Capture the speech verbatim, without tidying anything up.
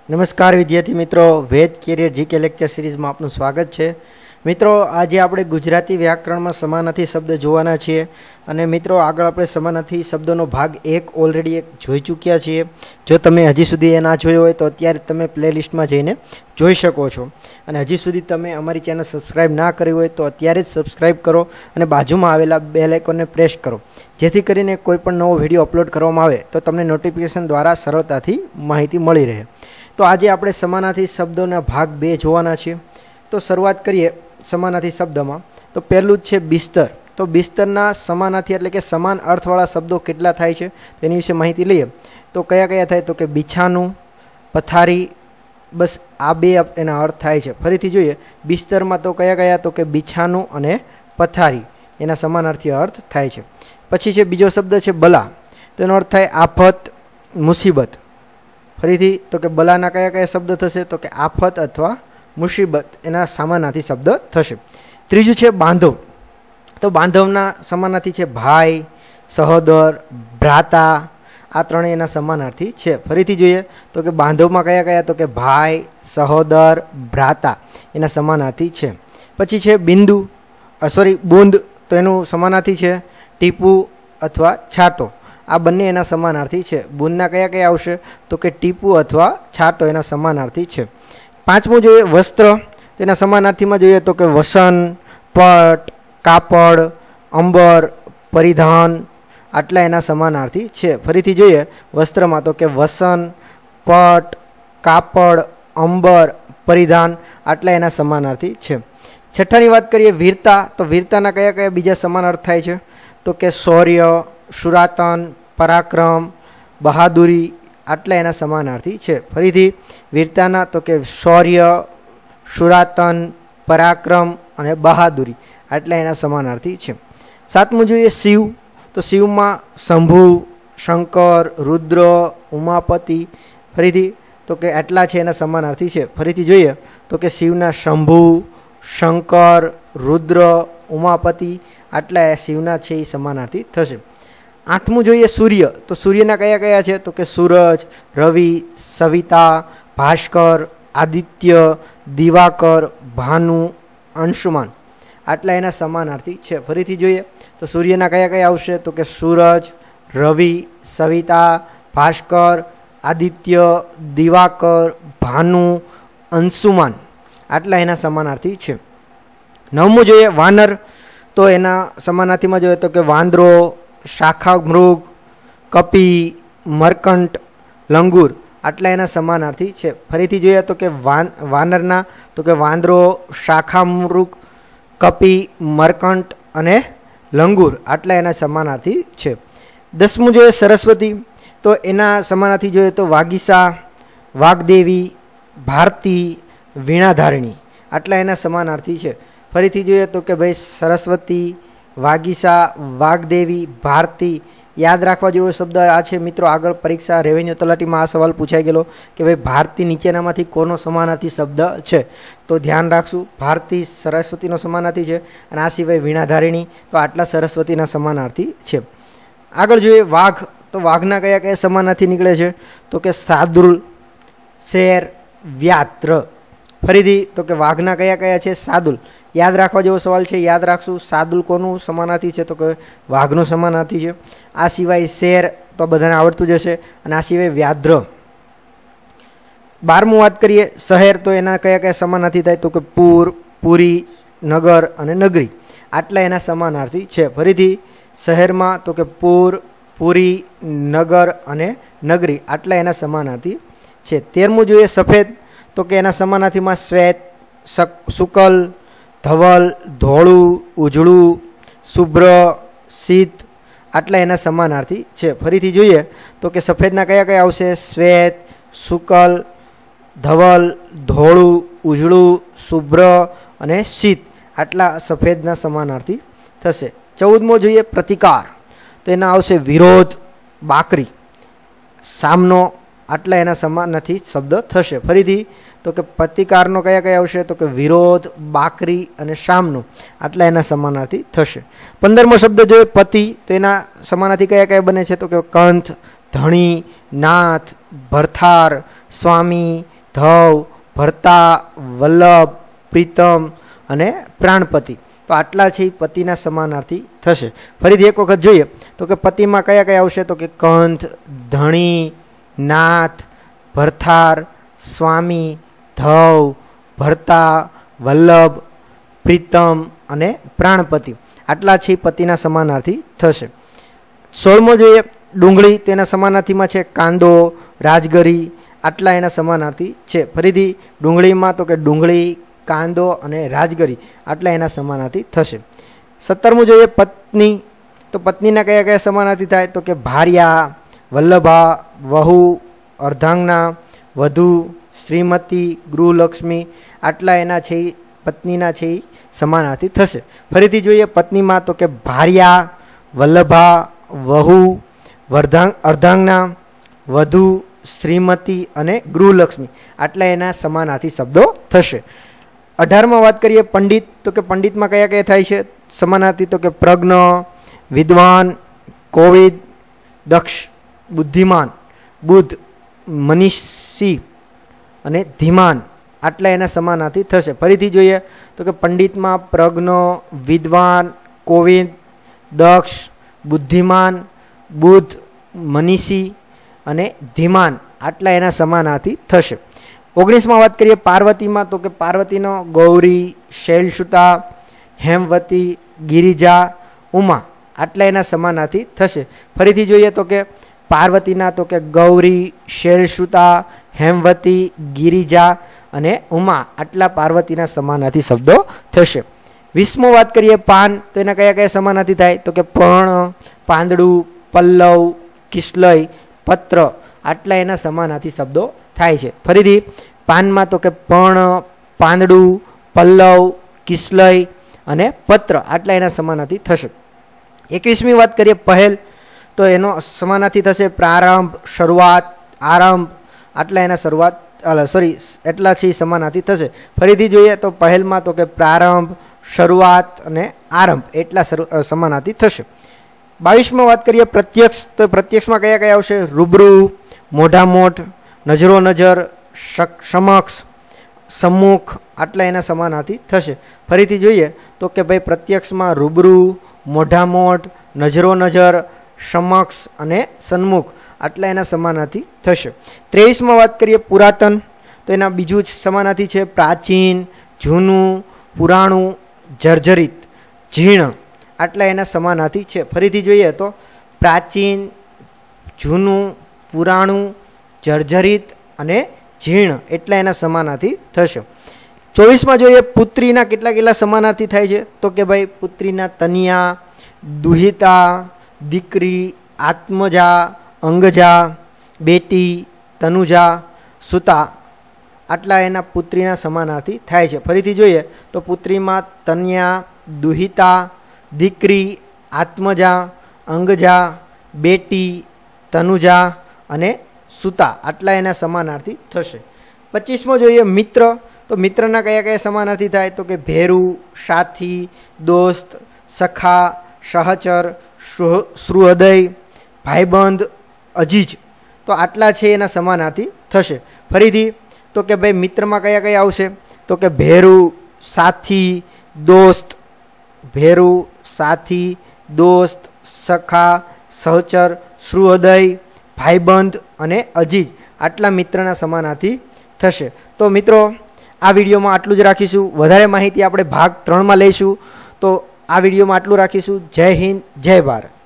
नमस्कार विद्यार्थी मित्रों, Ved career GK lecture series में आपનું स्वागत है। मित्रों, आज આપણે ગુજરાતી વ્યાકરણમાં સમાનાર્થી શબ્દ જોવાના છીએ અને મિત્રો આગળ આપણે સમાનાર્થી શબ્દોનો ભાગ એક ઓલરેડી એક જોઈ ચૂક્યા છીએ। જો તમે હજી સુધી એ ના જોયો હોય તો અત્યારે તમે પ્લેલિસ્ટમાં જઈને જોઈ શકો છો અને હજી સુધી તમે અમારી ચેનલ સબસ્ક્રાઇબ ના કરી હોય તો અત્યારે જ સબસ્ક્રાઇબ કરો અને બાજુમાં આવેલા બેલ આઇકોનને પ્રેસ કરો, જેથી કરીને કોઈ પણ નવો વિડીયો અપલોડ કરવામાં આવે તો તમને નોટિફિકેશન દ્વારા સરળતાથી માહિતી મળી રહે। तो आज आप समानार्थी शब्दों भाग बे जोवाना छे। तो शुरुआत करिए समानार्थी शब्द में। तो पहलू है बिस्तर। तो बिस्तरना समानार्थी एटले के समान अर्थवाळा शब्दों केटला थाय छे तेनी विषे माहिती लईए। तो कया कया थाय तो के बिछानु, पथारी, बस आ बे एना अर्थ थाय छे। फरीथी जोईए बिस्तर में तो कया कया तो के बिछानु अने पथारी एना समानार्थी अर्थ थाय छे। पछी छे बीजो शब्द छे बला। तो एनो अर्थ थाय आफत, मुसीबत। फरीथी तो के बलाना कया कया शब्द थशे तो के आफत अथवा मुसीबत एना समानार्थी शब्द थशे। त्रीजું છે बांधव। तो बांधवना समानार्थी छे भाई, सहोदर, भ्राता। आ त्रणेय एना समानार्थी छे। फरीथी जोईए तो के बांधवमां कया कया तो के भाई, सहोदर, भ्राता एना समानार्थी छे। पछी छे बिंदु सॉरी बूंद। तो एनुं समानार्थी छे टीपू अथवा छाटो। आ बंने एना समानार्थी छे। बूंदना कया कया आवशे तो के टीपू अथवा छाटो एना समानार्थी छे। पांचमું જોઈએ वस्त्र। तेना समानार्थीमां જોઈએ तो के वसन, पट, कापड़, अंबर, परिधान आटला एना समानार्थी छे। फरीथी જોઈએ वस्त्रमा तो के वसन, पट, कापड़, अंबर, परिधान आटला एना समानार्थी छे। छठानी बात करिए वीरता। तो वीरताना कया कया बीजा समानार्थ थाय छे तो के शौर्य, शुरातन, पराक्रम, बहादुरी आटला एना समानार्थी छे। फरीथी वीरताना तो के शौर्य, शुरातन, पराक्रम अने बहादुरी आटला एना समानार्थी छे। सातमुं जोईए शिव। तो शिवमां शंभु, शंकर, रुद्र, उमापति। फरीथी तो के आटला छे एना समानार्थी छे। फरीथी जोईए तो के शिवना शंभु, शंकर, रुद्र, उमापति आटला शिवना छे ए समानार्थी थशे। आठमुं જોઈએ सूर्य। तो सूर्यना कया कया छे तो के सूरज, रवि, सविता, भास्कर, आदित्य, दिवाकर, भानु, अंशुमान आटला एना समानार्थी छे। फरीथी જોઈએ तो सूर्यना कया कया आवशे तो के सूरज, रवि, सविता, भास्कर, आदित्य, दिवाकर, भानु, अंशुमान आटला एना समानार्थी छे। नवमुं જોઈએ वानर। तो एना समानार्थीमां જોઈએ तो के वांदरो, शाखा मृग, कपी, मरकंट, लंगूर आटला एना समानार्थी छे। फरीथी જોઈએ तो के वान वानरना तो के वांदरो, शाखा मृग, कपी, मरकंट अने लंगूर आटला एना समानार्थी छे। दसमुं જોઈએ सरस्वती। तो एना समानार्थी જોઈએ तो वागीसा, वाग्देवी, भारती, वीणाधारिणी आटला एना समानार्थी छे। फरीथी જોઈએ तो के भाई सरस्वती, वागीसा, वाग्देवी, भारती याद राखवा जेवो शब्द आ छे। मित्रों आगळ परीक्षा रेवेन्यू तलाटीमां आ सवाल पूछाई गेलो कि भाई भारती नीचेनामांथी कोनो समानार्थी शब्द छे। तो ध्यान राखशुं, भारती सरस्वतीनो समानार्थी छे अने आ सिवाय वीणाधारिणी तो आटला सरस्वतीना समानार्थी छे। आगळ जोईए वाघ। तो वाघना कया कया समानार्थी निकळे छे तो के सादुल, शेर, व्याघ्र। फरीथी तो के वाघना कया कया छे सादुल। याद राखवा जेवो सवाल छे, याद राखशुं सादुल कोનું समानार्थी छे तो के वाघનો समानार्थी छे। आ सिवाय शेर तो बधाने आवडતું જ હશે અને આ સિવાય વ્યાઘ્ર। બારમું વાત કરીએ શહેર। તો એના કયા કયા સમાનાर्थी થાય તો કે પૂર, પુરી, નગર અને નગરી આટલા એના સમાનાर्थी છે। ફરીથી શહેરમાં તો કે પૂર, પુરી, નગર અને નગરી આટલા એના સમાનાर्थी છે। તેરમું જોઈએ સફેદ। तो के एना समानार्थीमां श्वेत, शुकल, धवल, धोळू, उजळू, शुभ्र, शीत आटला एना समानार्थी छे। फरीथी जोईए तो के सफेदना कया कया आवशे श्वेत, शुकल, धवल, धोळू, उजळू, शुभ्र अने शीत आटला सफेदना समानार्थी थशे। चौदमो जोईए प्रतिकार। तो एना आवशे विरोध, बाकरी, सामनो आटला एना समानार्थी शब्द थशे। फरीथी तो के प्रतिकारनो कया कया आवशे तो के विरोध, बाकरी अने सामनो आटला एना समानार्थी थशे। पंदरमो शब्द जोईए पति। तो एना समानार्थी कया कया बने छे तो के कंथ, ધણી, નાથ, ભરથાર, સ્વામી, ધવ, ભરતા, વલ્લભ, પ્રીતમ અને પ્રાણપતિ. તો આટલા છે એ પતિના સમાનાર્થી થશે. ફરીથી એક વખત જોઈએ તો કે પતિમાં કયા કયા આવશે? તો કે કંથ, ધણી, નાથ, ભરથાર, સ્વામી, ધવ, ભરતા, વલ્લભ, પ્રીતમ અને પ્રાણપતિ. આટલા છે પતિના સમાનાર્થી થશે. સોળમો જોઈએ ડુંગળી, તેના સમાનાર્થીમાં છે કાંદો, રાજગરી. આટલા એના સમાનાર્થી છે. ફરીથી ડુંગળીમાં તો કે ડુંગળી, કાંદો અને રાજગરી આટલા એના સમાનાર્થી થશે. સત્તરમું જોઈએ પત્ની. તો પત્નીના કયા કયા સમાનાર્થી થાય? તો કે ભાર્યા, વલ્લભા, વહુ, અર્ધાંગના, વધુ, શ્રીમતી, ગૃહલક્ષ્મી. આટલા એના છે પત્નીના છે એ સમાનાર્થી થશે. ફરીથી જોઈએ પત્નીમાં તો કે ભાર્યા, વલ્લભા, વહુ, વર્ધાંગ અર્ધાંગના, વધુ, શ્રીમતી અને ગૃહલક્ષ્મી. આટલા એના સમાનાર્થી શબ્દો થશે. અઢારમાં વાત કરીએ પંડિત. તો કે પંડિતમાં કયા કયા થાય છે સમાનાર્થી? તો કે પ્રજ્ઞ, વિદ્વાન, કોવિદ, દક્ષ, બુદ્ધિમાન, બુદ્ધ, મનીષી અને ધીમાન. આટલા એના સમાનાર્થી થશે. ફરીથી જોઈએ તો કે પંડિતમાં પ્રજ્ઞ, વિદ્વાન, કોવિદ, દક્ષ, બુદ્ધિમાન, બુદ્ધ, મનીષી અને ધીમાન. આટલા એના સમાનાર્થી થશે. ઓગણીસમાં વાત કરીએ પાર્વતીમાં. તો કે પાર્વતીનો ગૌરી, શૈલસુતા, હેમવતી, ગિરિજા, ઉમા. આટલા એના સમાનાર્થી થશે. ફરીથી જોઈએ તો કે પાર્વતીના તો કે ગૌરી, શૈલસુતા, હેમવતી, ગિરિજા અને ઉમા. આટલા પાર્વતીના સમાનાર્થી શબ્દો થશે. વીસમો વાત કરીએ પાન. તો એના કયા કયા સમાનાર્થી થાય? તો કે પર્ણ, પાંદડું, પલ્લવ, કિસલય, પત્ર. આટલા એના સમાનાર્થી શબ્દો થાય છે. ફરીથી પાનમાં તો કે પર્ણ, પાંદડું, પલ્લવ, કિસલય અને પત્ર. આટલા એના સમાનાર્થી થશે. એકવીસમી વાત કરીએ પહેલ. તો એનો સમાનાર્થી થશે પ્રારંભ, શરૂઆત, આરંભ. આટલા એના શરૂઆત સોરી એટલા છે સમાનાર્થી થશે. ફરીથી જોઈએ તો પહેલમાં તો કે પ્રારંભ, શરૂઆત અને આરંભ એટલા સમાનાર્થી થશે. બાવીસમાં વાત કરીએ પ્રત્યક્ષ. તો પ્રત્યક્ષમાં કયા કયા આવશે? રૂબરૂ, મોઢામોઢ, નજરો નજર, સમક્ષ, સમ્મુખ. આટલા એના સમાનાર્થી થશે. ફરીથી જોઈએ તો કે ભાઈ પ્રત્યક્ષમાં રૂબરૂ, મોઢામોઢ, નજરો નજર, સમક્ષ અને સન્મુખ. આટલા એના સમાનાર્થી થશે. ત્રેવીસમાં વાત કરીએ પુરાતન. તો એના બીજું જ સમાનાર્થી છે પ્રાચીન, જૂનું, પુરાણું, જર્જરિત, જીર્ણ. આટલા એના સમાનાર્થી છે. ફરીથી જોઈએ તો પ્રાચીન, જૂનું, પુરાણું, જર્જરિત અને જીર્ણ એટલા એના સમાનાર્થી થશે. ચોવીસમાં જોઈએ પુત્રીના કેટલા કેટલા સમાનાર્થી થાય છે? તો કે ભાઈ પુત્રીના તનિયા, દુહિતા, દીકરી, આત્મજા, અંગજા, બેટી, તનુજા, સુતા. આટલા એના પુત્રીના સમાનાર્થી થાય છે. ફરીથી જોઈએ તો પુત્રીમાં તન્યા, દુહિતા, દીકરી, આત્મજા, અંગજા, બેટી, તનુજા અને સુતા. આટલા એના સમાનાર્થી થશે. પચીસમો જોઈએ મિત્ર. તો મિત્રના કયા કયા સમાનાર્થી થાય? તો કે ભેરુ, સાથી, દોસ્ત, સખા, સહચર, સુહૃદય, ભાઈબંધ, અજીજ. તો આટલા છે એના સમાનાર્થી થશે. ફરીથી તો કે ભાઈ મિત્રમાં કયા કયા આવશે? તો કે ભેરુ, સાથી, દોસ્ત, ભેરુ, સાથી, દોસ્ત, સખા, સહચર, સુહૃદય, ભાઈબંધ અને અજીજ. આટલા મિત્રના સમાનાર્થી થશે. તો મિત્રો આ વિડીયોમાં આટલું જ રાખીશું. વધારે માહિતી આપણે ભાગ ત્રણમાં લઈશું. તો આ વિડીયોમાં આટલું રાખીશું. જય હિન્દ, જય ભારત.